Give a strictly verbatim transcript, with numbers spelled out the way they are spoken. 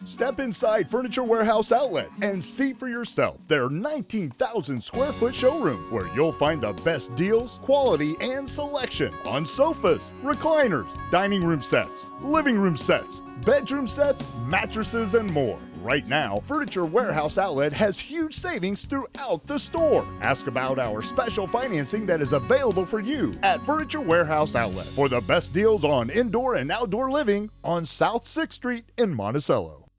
Step inside Furniture Warehouse Outlet and see for yourself their nineteen thousand square foot showroom where you'll find the best deals, quality, and selection on sofas, recliners, dining room sets, living room sets, bedroom sets, mattresses, and more. Right now, Furniture Warehouse Outlet has huge savings throughout the store. Ask about our special financing that is available for you at Furniture Warehouse Outlet for the best deals on indoor and outdoor living on South sixth Street in Monticello.